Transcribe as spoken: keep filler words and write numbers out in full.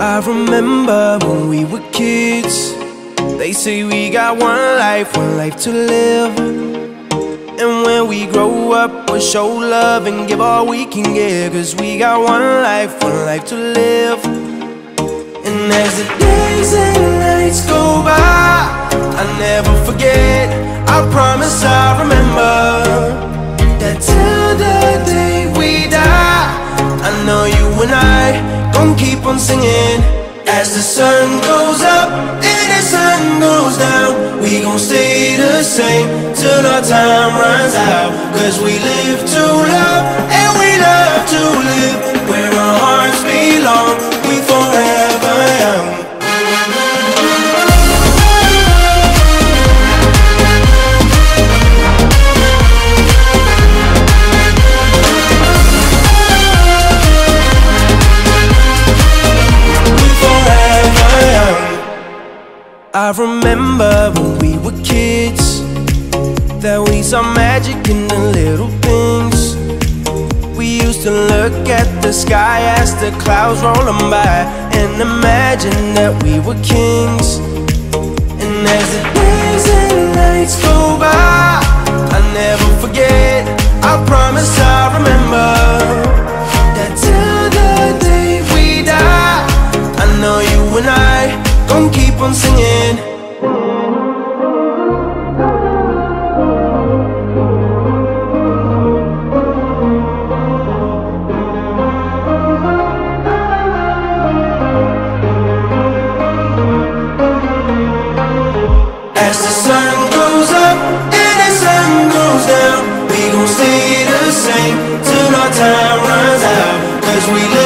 I remember when we were kids. They say we got one life, one life to live. And when we grow up, we'll show love and give all we can give. Cause we got one life, one life to live. And as the days and nights go by, I never forget, I promise I remember, that till the day we die, I know you and I gon' keep on singing. As the sun goes up and the sun goes down, we gon' stay the same till our time runs out. Cause we live to love and we love to live. Where our hearts belong, we forever young. I remember when we were kids, that we saw magic in the little things. We used to look at the sky as the clouds rolling by, and imagine that we were kings. And as the days and nights go by, I never forget, I promise I remember, that till the day we die, I know you and I gon' keep on singing. As the sun goes up and the sun goes down, we gon' stay the same till our time runs out. Cause we live